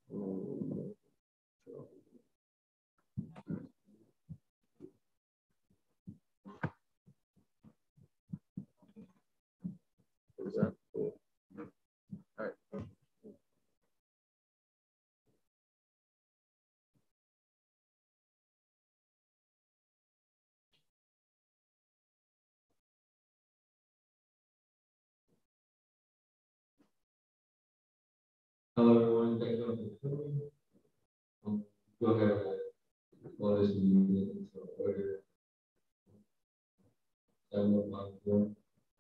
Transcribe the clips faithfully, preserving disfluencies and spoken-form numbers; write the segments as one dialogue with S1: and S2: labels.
S1: Mm, so. What is that? Cool. All right.
S2: Hello, everyone. Thank you for coming. Um, go ahead and call this meeting to order. Seven o'clock. Um,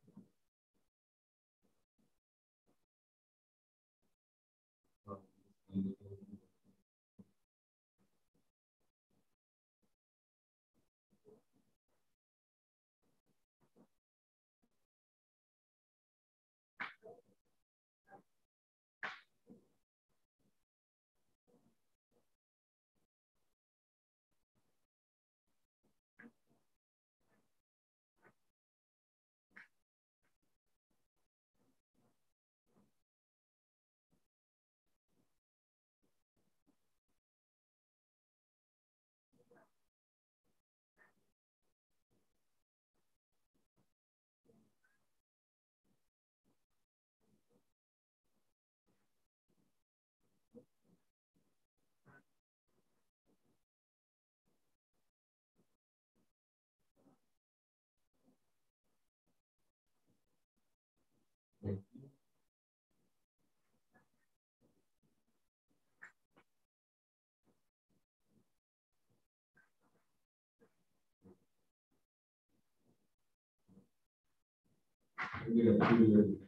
S2: we have two.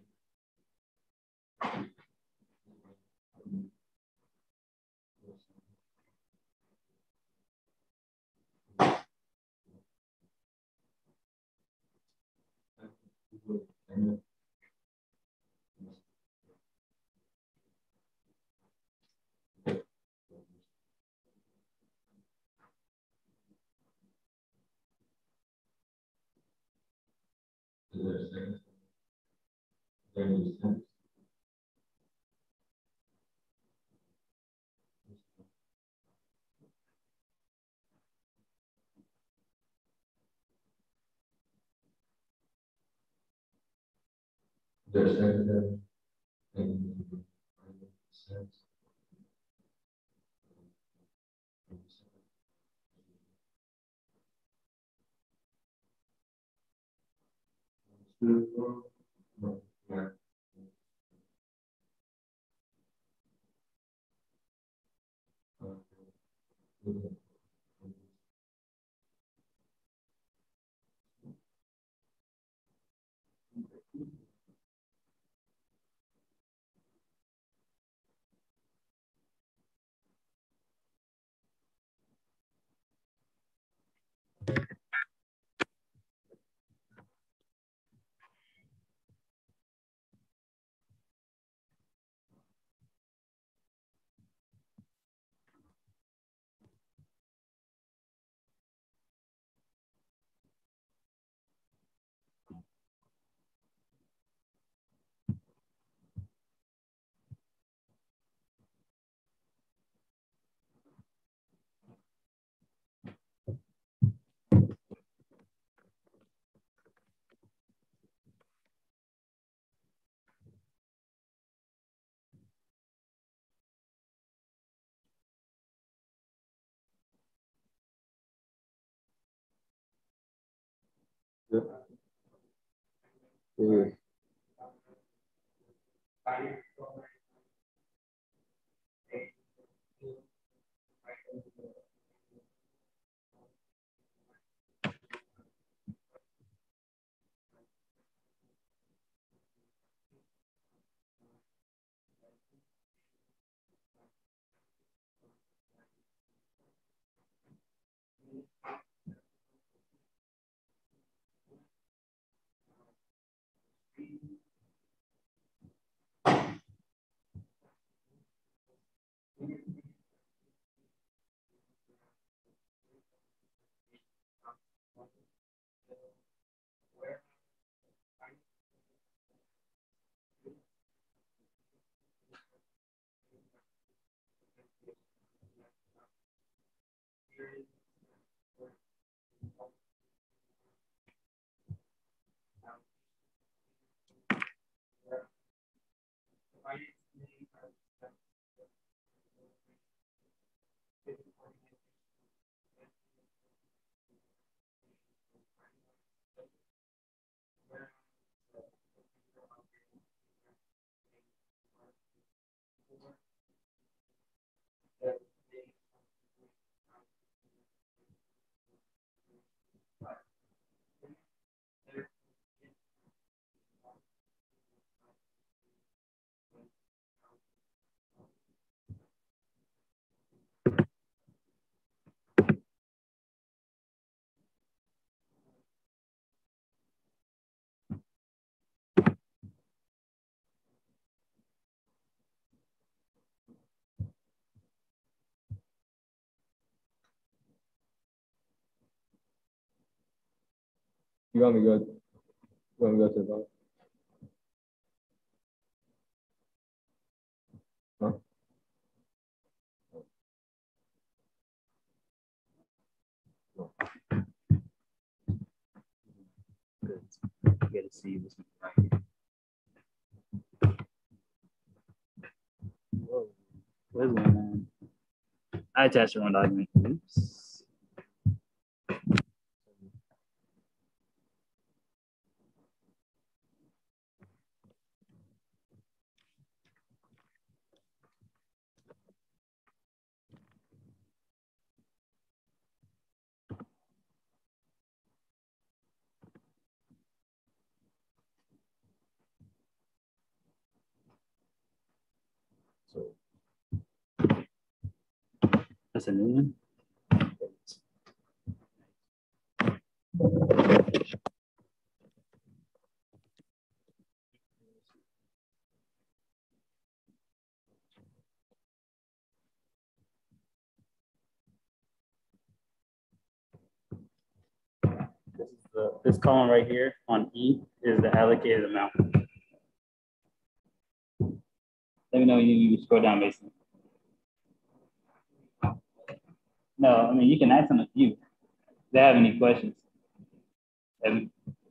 S2: Is there a second? Is there any dissent? Is there a second? Any dissent? No. Yeah. Okay.
S1: Yeah. Mm.
S2: You want me to go? You want me to go to the bottom? No?
S3: Good. Good to see you this morning. Whoa. What is going on? I attached the wrong document. Oops.
S1: So
S3: That's a new one. This is the this column right here on E is the allocated amount. Let me know when you, you scroll down, Mason. No, I mean you can ask them a few. If they have any questions. Have-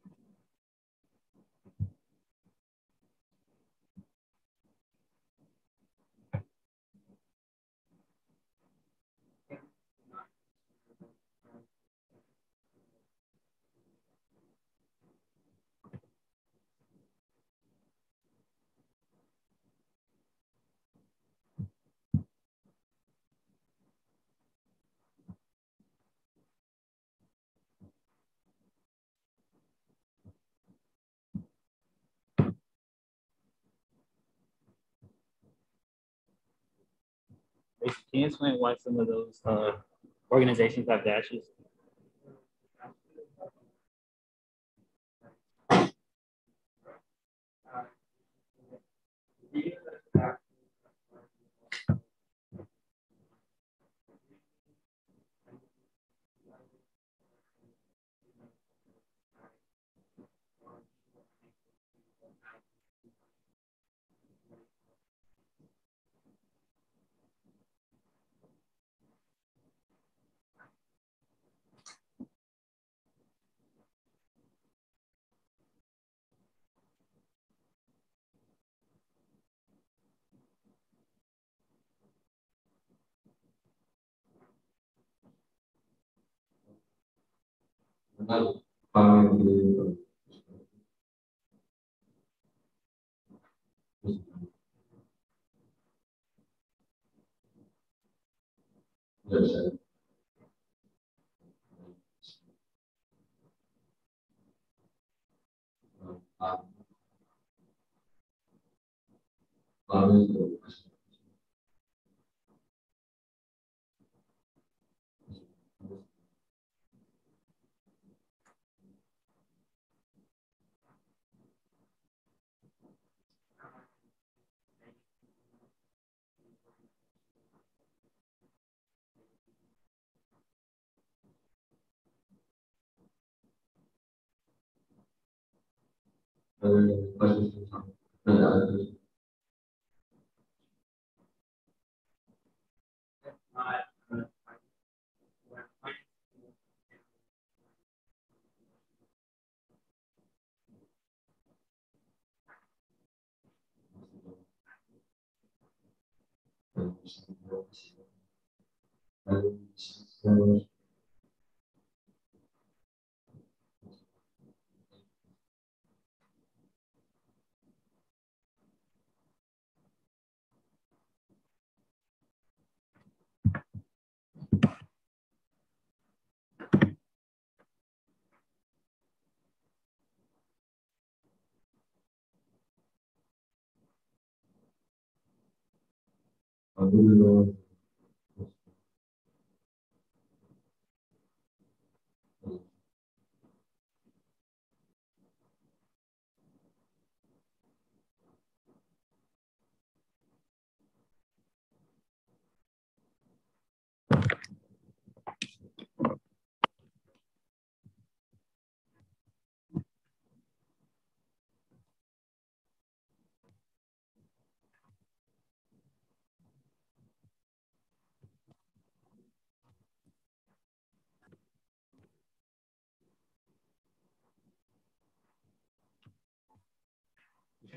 S3: Can you explain why some of those uh, organizations have dashes?
S2: Not family. Yes, sir. Um, family. Other questions? No, no. I really know.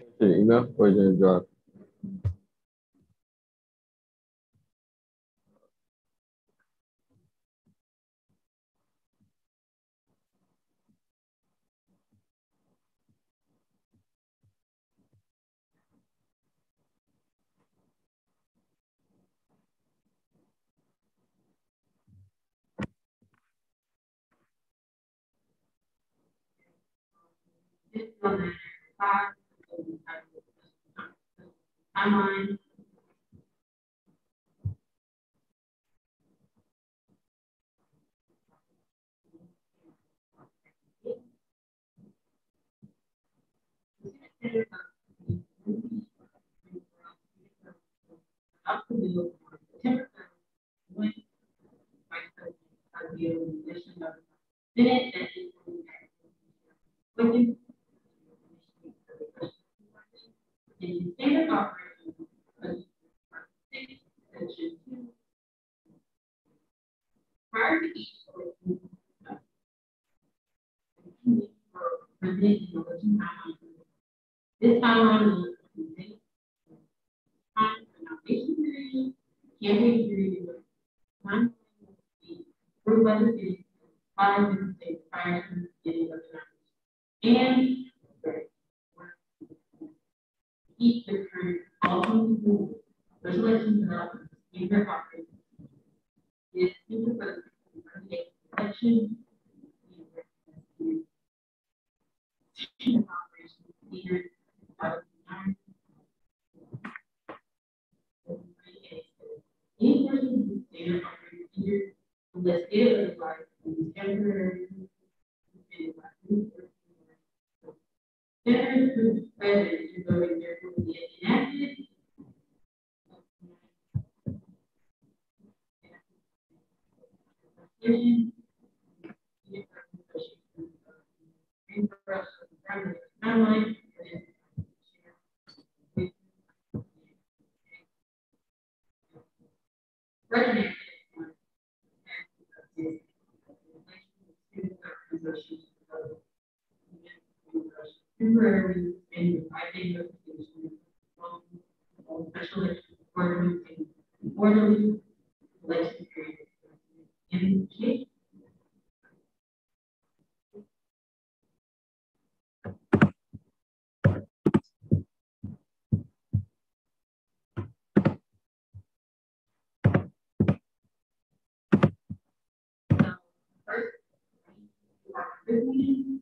S1: To the email or is it in Drive?
S4: Timeline. Up to the September when my cousin the addition of minute and when you in standard operation six section two prior to each this timeline is time for nomination period, campaign period, time approved by the city, five business days prior to the beginning of the nomination. And keep the current all rules, regulations, and operations in their operations. Is super for the election. Operations either any person who standard operating either unless it is like temporary standard group president to go in there will be enacted. Timeline. Recommend temporary and I notification of special election orderly and orderly election period in shape. First, this meeting,